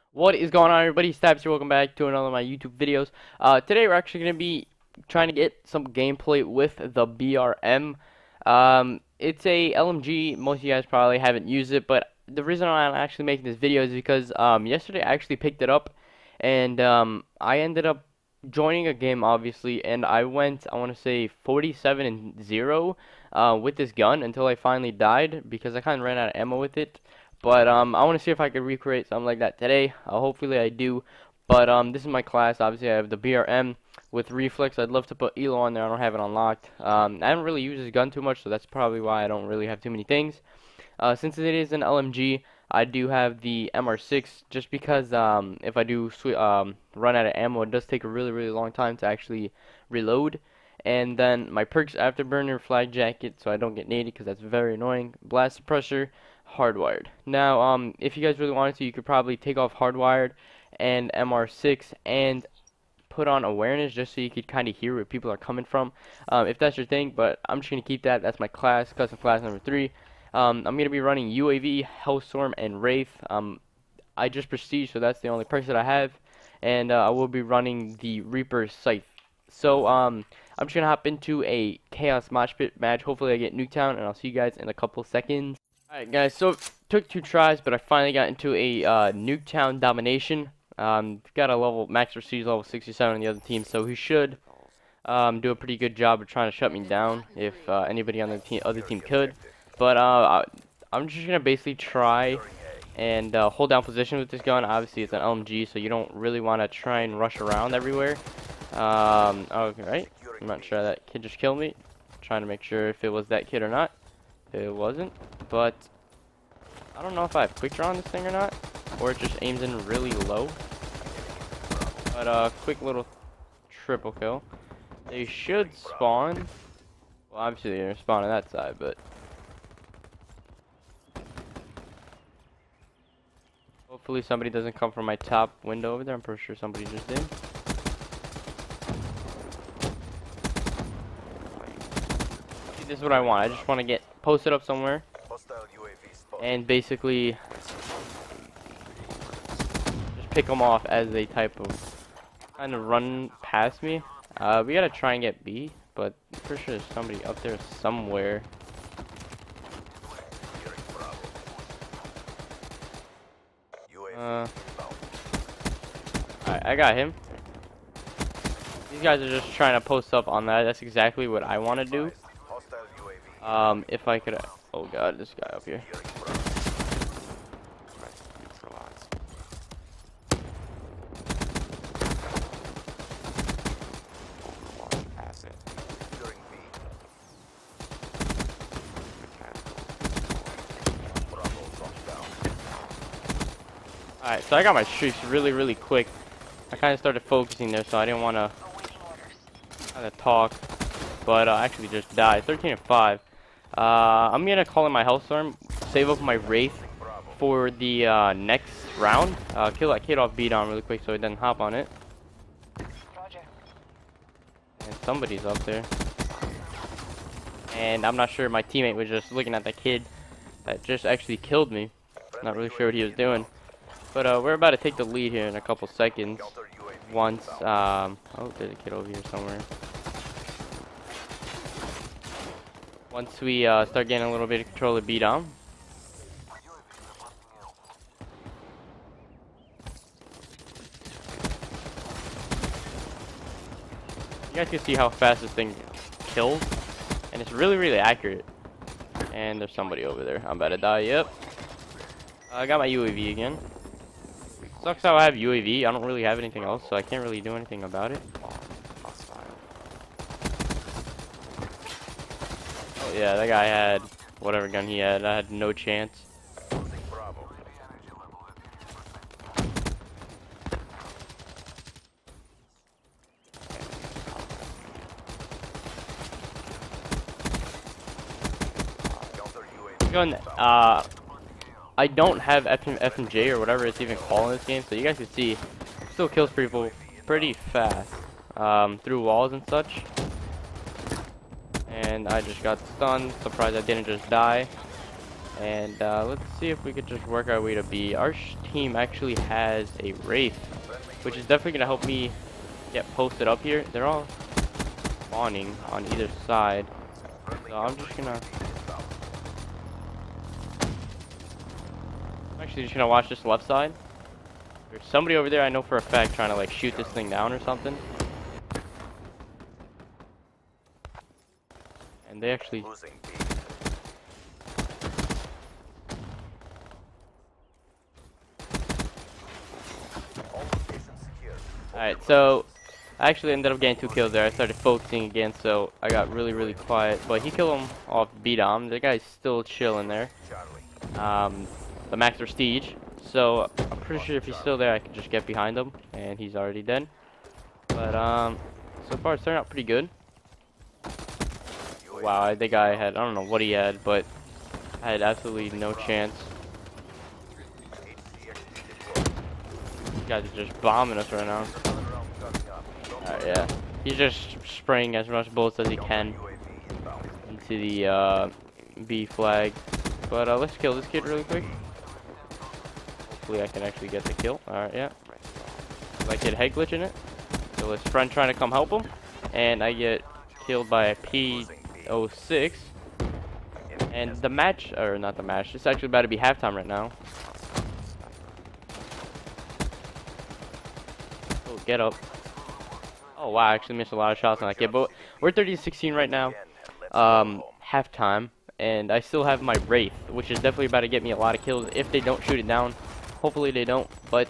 What is going on, everybody? Stabs here. Welcome back to another of my YouTube videos. Today we're actually going to be trying to get some gameplay with the BRM. It's a LMG. Most of you guys probably haven't used it, but the reason why I'm actually making this video is because yesterday I actually picked it up, and I ended up joining a game, obviously, and I went, I want to say 47 and 0 with this gun until I finally died because I kind of ran out of ammo with it. But I want to see if I can recreate something like that today. Hopefully I do. But this is my class. Obviously I have the BRM with reflex. I'd love to put ELO on there. I don't have it unlocked. I don't really use this gun too much, so that's probably why I don't really have too many things. Since it is an LMG, I do have the MR6 just because if I do run out of ammo, it does take a really long time to actually reload. And then my perks afterburner, flag jacket, so I don't get naded because that's very annoying. Blast suppressor, hardwired. Now, if you guys really wanted to, you could probably take off hardwired and MR6 and put on awareness just so you could kind of hear where people are coming from, if that's your thing. But I'm just gonna keep that. That's my class, custom class number 3. I'm gonna be running UAV, Hellstorm, and Wraith. I just Prestige, so that's the only perks that I have, and I will be running the Reaper Scythe. So I'm just gonna hop into a Chaos Mosh Pit match. Hopefully I get Nuketown, and I'll see you guys in a couple seconds. Alright guys, so it took 2 tries, but I finally got into a Nuketown domination. Got a max Prestige level 67 on the other team, so he should do a pretty good job of trying to shut me down if anybody on the other team could. But I'm just gonna basically try and hold down position with this gun. Obviously, it's an LMG, so you don't really want to try and rush around everywhere. Okay, right? I'm not sure that kid just killed me. Trying to make sure if it was that kid or not. It wasn't, but I don't know if I have quick draw on this thing or not, or it just aims in really low. But quick little triple kill. They should spawn. Well, obviously they're gonna spawn on that side, but hopefully somebody doesn't come from my top window over there. I'm pretty sure somebody just did. See, this is what I want. I just want to get posted up somewhere and basically just pick them off as they type of kind of run past me. We gotta try and get B, but I'm pretty sure there's somebody up there somewhere. Alright, I got him. These guys are just trying to post up on that. That's exactly what I want to do. If I could... Oh god, this guy up here. Alright, so I got my streaks really quick. I kind of started focusing there, so I didn't want to kind of talk. But I actually just died. 13 and 5. I'm going to call in my Hellstorm, save up my Wraith for the next round. Kill that kid off B-down really quick so he doesn't hop on it. And somebody's up there. And I'm not sure, my teammate was just looking at that kid that just actually killed me. Not really sure what he was doing. But we're about to take the lead here in a couple seconds. Once, oh, there's a kid over here somewhere. Once we start getting a little bit of control of B-down. You guys can see how fast this thing kills. And it's really accurate. And there's somebody over there. I'm about to die, yep. I got my UAV again. Sucks how I have UAV. I don't really have anything else, so I can't really do anything about it. Oh yeah, that guy had whatever gun he had. I had no chance. Gun, I don't have FMJ or whatever it's even called in this game, so you guys can see, still kills people pretty fast through walls and such. And I just got stunned. Surprised I didn't just die. And let's see if we could just work our way to B. Our team actually has a Wraith, which is definitely going to help me get posted up here. They're all spawning on either side. So I'm actually just going to watch this left side. There's somebody over there I know for a fact trying to like shoot this thing down or something. And they actually... Alright, so I actually ended up getting 2 kills there. I started focusing again, so I got really quiet. But he killed him off B-Dom. The guy's still chilling there. The max prestige. So I'm pretty sure if he's still there, I can just get behind him, and he's already dead. But so far it's turned out pretty good. Wow, I think I don't know what he had, but I had absolutely no chance. These guys are just bombing us right now. Alright, yeah. He's just spraying as much bullets as he can into the B flag. But let's kill this kid really quick. Hopefully I can actually get the kill. Alright, yeah. My kid head glitching it. So his friend trying to come help him. And I get killed by a P06. And the match, or not the match, it's actually about to be halftime right now. Oh, get up. Oh wow, I actually missed a lot of shots on that kid. But we're 30-16 right now. Halftime. And I still have my Wraith, which is definitely about to get me a lot of kills if they don't shoot it down. Hopefully they don't. But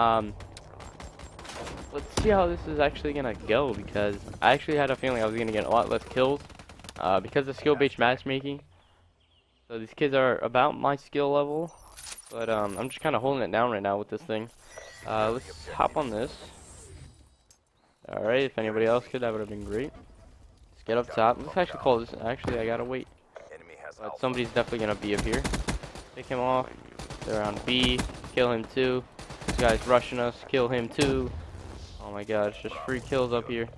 let's see how this is actually gonna go, because I actually had a feeling I was gonna get a lot less kills because of skill-based matchmaking. So these kids are about my skill level, but I'm just kind of holding it down right now with this thing. Let's hop on this. Alright, if anybody else could, that would have been great. Let's get up top. Let's actually call this. Actually, I gotta wait. But somebody's definitely gonna be up here. Pick him off. They're on B. Kill him too. This guy's rushing us. Kill him too. Oh my god, it's just free kills up here.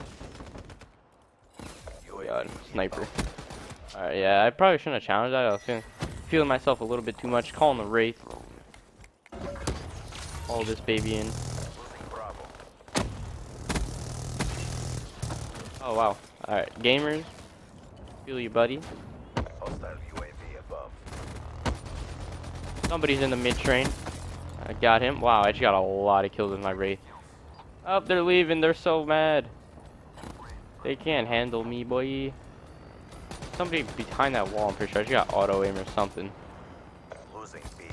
Oh my god, sniper. Alright, yeah, I probably shouldn't have challenged that. I was feeling myself a little bit too much. Calling the Wraith. All this baby in. Oh wow. Alright, gamers. Feel you, buddy. Somebody's in the mid train. I got him. Wow, I just got a lot of kills with my Wraith. Oh, they're leaving. They're so mad. They can't handle me, boy. Somebody behind that wall, I'm pretty sure. I just got auto aim or something. Losing B.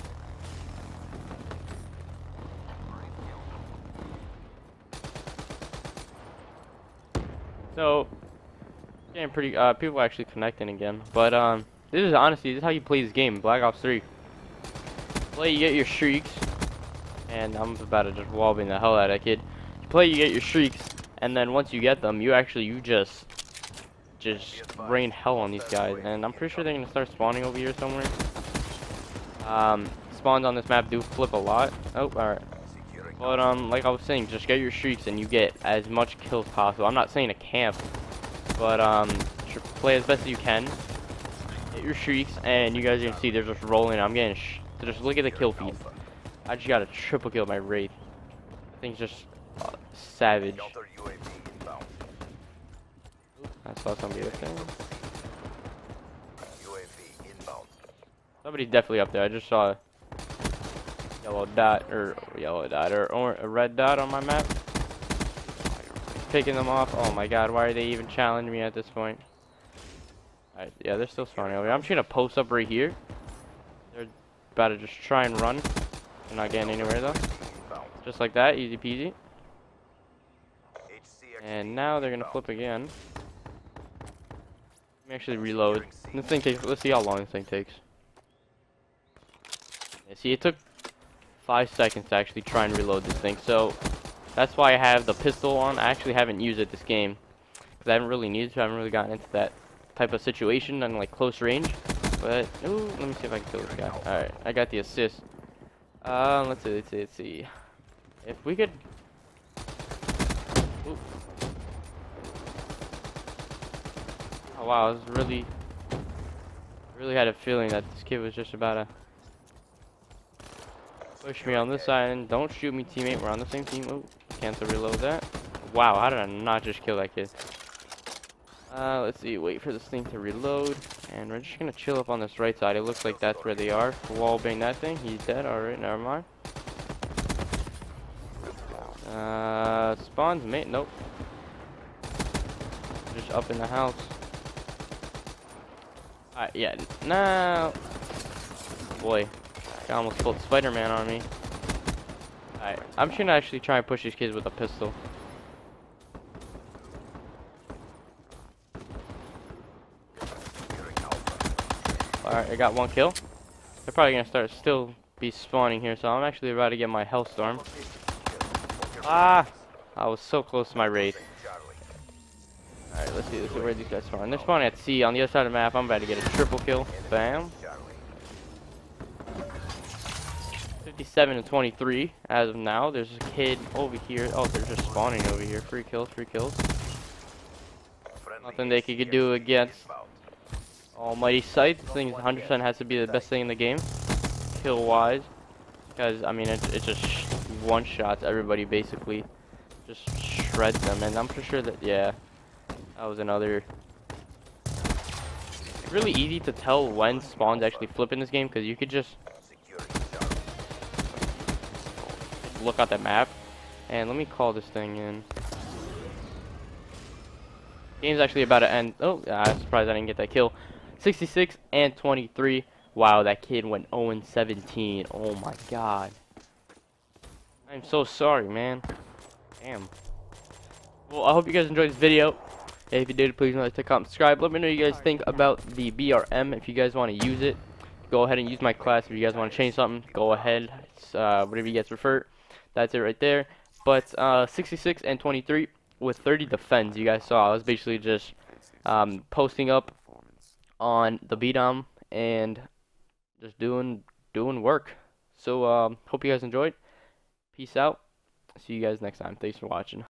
So, getting pretty, people are actually connecting again. But, this is honestly, this is how you play this game, Black Ops 3. Play, you get your streaks. And I'm about to just wallbang the hell out of that kid. You play, you get your streaks. And then once you get them, you just rain hell on these guys. And I'm pretty sure they're going to start spawning over here somewhere. Spawns on this map do flip a lot. Oh, alright. But, like I was saying, just get your streaks and you get as much kills possible. I'm not saying to camp, but, play as best as you can. Get your streaks, and you guys are going to see they're just rolling. I'm getting just look at the kill feed. I just got a triple kill my Wraith. I think just savage. I saw somebody up there. Somebody's definitely up there. I just saw a yellow dot or a red dot on my map. Picking them off. Oh my god, why are they even challenging me at this point? Alright, yeah, they're still spawning over here. I'm just gonna post up right here. They're about to just try and run. They're not getting anywhere though. Just like that, easy peasy. And now they're gonna flip again. Let me actually reload. This thing takes. Let's see how long this thing takes. Yeah, see, it took 5 seconds to actually try and reload this thing. So that's why I have the pistol on. I actually haven't used it this game because I haven't really needed to. I haven't really gotten into that type of situation on like close range. But ooh, let me see if I can kill this guy. All right, I got the assist. Let's see. If we could. Ooh. Oh wow, it's really. I really had a feeling that this kid was just about to push me on this side. And don't shoot me, teammate. We're on the same team. Oh, cancel reload that. Wow, how did I not just kill that kid? Let's see. Wait for this thing to reload. And we're just gonna chill up on this right side. It looks like that's where they are. Wall bang that thing. He's dead. Alright, never mind. Spawns, mate. Nope. Just up in the house. Alright, yeah. No. Boy. I almost pulled Spider-Man on me. Alright. I'm just gonna actually try and push these kids with a pistol. Alright, I got one kill. They're probably gonna still be spawning here, so I'm actually about to get my Hellstorm. Ah! I was so close to my raid. Alright, let's see where these guys spawn. They're spawning at C on the other side of the map. I'm about to get a triple kill. Bam. 57 and 23 as of now. There's a kid over here. Oh, they're just spawning over here. Free kills, free kills. Nothing they could do against Almighty Sight. This thing 100% has to be the best thing in the game, kill wise, because I mean it just one shots everybody basically, just shreds them. And I'm pretty sure that that was another. It's really easy to tell when spawns actually flip in this game because you could just look at the map. And let me call this thing in. Game's actually about to end. Oh, I'm surprised I didn't get that kill. 66 and 23. Wow, that kid went 0 and 17. Oh my god. I'm so sorry, man. Damn. Well, I hope you guys enjoyed this video. If you did, please like to comment, subscribe. Let me know what you guys think about the BRM. If you guys want to use it, go ahead and use my class. If you guys want to change something, go ahead. It's, whatever you guys prefer. That's it right there. But 66 and 23 with 30 defense. You guys saw I was basically just posting up on the BDOM and just doing work. So hope you guys enjoyed. Peace out. See you guys next time. Thanks for watching.